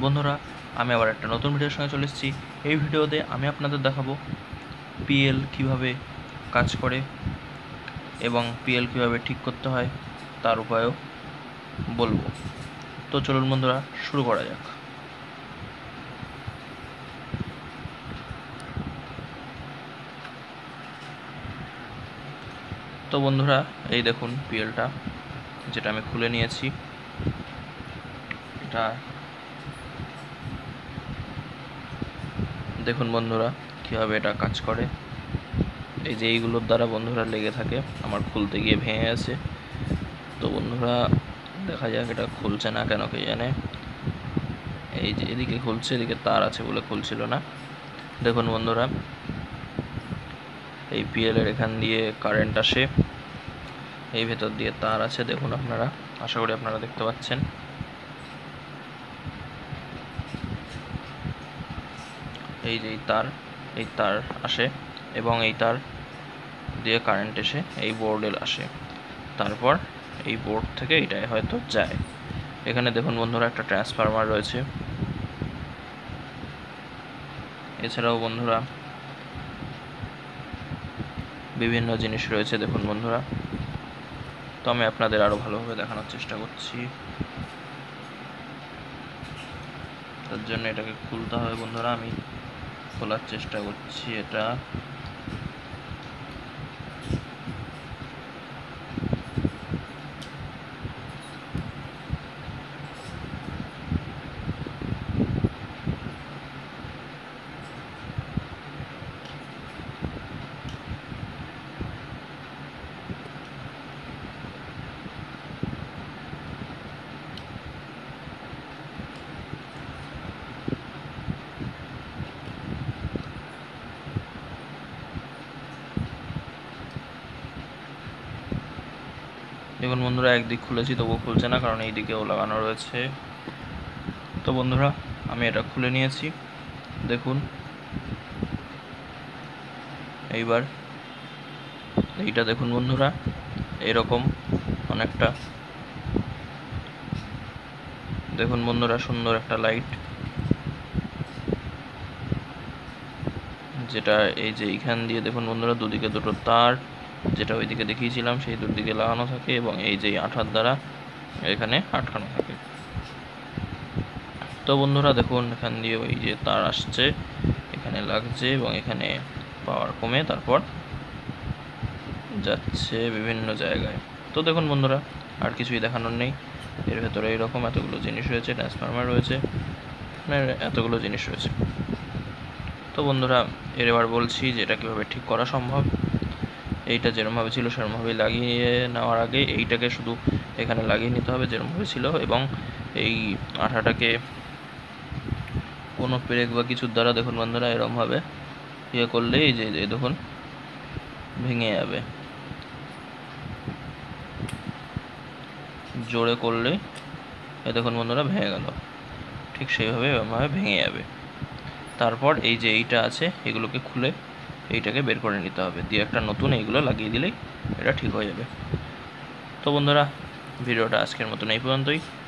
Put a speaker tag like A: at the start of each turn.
A: বন্ধুরা, আমি আবার একটা নতুন ভিডিওর সঙ্গে চলে এসেছি। এই ভিডিওতে আমি আপনাদের দেখাবো পিএল কিভাবে কাজ করে এবং পিএল কিভাবে ঠিক করতে হয় তার উপায়ও বলবো। তো চলুন বন্ধুরা, শুরু করা যাক। তো বন্ধুরা, এই দেখুন পিএলটা, যেটা আমি খুলে নিয়েছি। এটা দেখুন বন্ধুরা কীভাবে এটা কাজ করে। এই যে এইগুলোর দ্বারা বন্ধুরা লেগে থাকে, আমার খুলতে গিয়ে ভেঙে গেছে। তো বন্ধুরা দেখা যাক এটা খুলছে না কেন, কে জানে। এই যে এদিকে খুলছে, এদিকে তার আছে বলে খুলছিল না। দেখুন বন্ধুরা, এই পিএলের এখান দিয়ে কারেন্ট আসে, এই ভেতর দিয়ে তার আছে। দেখুন আপনারা, আশা করি আপনারা দেখতে পাচ্ছেন। এই যে এই তার আসে এবং এই তার দিয়ে কারেন্ট এসে এই বোর্ডে আসে, তারপর এই বোর্ড থেকে এটাই হয়তো যায়। এখানে দেখুন বন্ধুরা একটা ট্রান্সফরমার রয়েছে। এছাড়াও বন্ধুরা বিভিন্ন জিনিস রয়েছে দেখুন বন্ধুরা। তো আমি আপনাদের আরও ভালোভাবে দেখানোর চেষ্টা করছি। তার জন্য এটাকে খুলতে হবে বন্ধুরা। আমি খোলার চেষ্টা করছি এটা। দেখুন বন্ধুরা, একদিক খুলেছি তবুও খুলছে না, কারণ এই দিকেও লাগানো রয়েছে। তো বন্ধুরা আমি এটা খুলে নিয়েছি। দেখুন এইবার এইটা দেখুন বন্ধুরা, এরকম অনেকটা। দেখুন বন্ধুরা, সুন্দর একটা লাইট, যেটা এই যে এইখান দিয়ে দেখুন বন্ধুরা দুদিকে দুটো তার, যেটা ওইদিকে দেখিয়েছিলাম সেই দুদিকে লাগানো থাকে এবং এই যে আঠার দ্বারা এখানে আটকানো থাকে। তো বন্ধুরা দেখুন, এখান দিয়ে ওই যে তার আসছে, এখানে লাগছে এবং এখানে পাওয়ার কমে তারপর যাচ্ছে বিভিন্ন জায়গায়। তো দেখুন বন্ধুরা, আর কিছুই দেখানোর নেই। এর ভেতরে এইরকম এতগুলো জিনিস রয়েছে, ট্রান্সফরমার রয়েছে, এতগুলো জিনিস রয়েছে। তো বন্ধুরা এবার বলছি যে এটা কীভাবে ঠিক করা সম্ভব। এইটা যেরমভাবে ছিল সেরমভাবেই লাগিয়ে নেওয়ার আগে এইটাকে শুধু এখানে লাগিয়ে নিতে হবে যেরমভাবে ছিল, এবং এই আঠাটাকে কোনো পেরেক বা কিছুর দ্বারা দেখুন বন্ধুরা এরমভাবে ইয়ে করলে এই যে দেখুন ভেঙে যাবে। জোরে করলে এ দেখুন বন্ধুরা ভেঙে গেল। ঠিক সেইভাবে এরমভাবে ভেঙে যাবে। তারপর এই যে এইটা আছে, এগুলোকে খুলে এইটাকে বের করে নিতে হবে, দিয়ে একটা নতুন এইগুলো লাগিয়ে দিলেই এটা ঠিক হয়ে যাবে। তো বন্ধুরা ভিডিওটা আজকের মতন এই পর্যন্তই।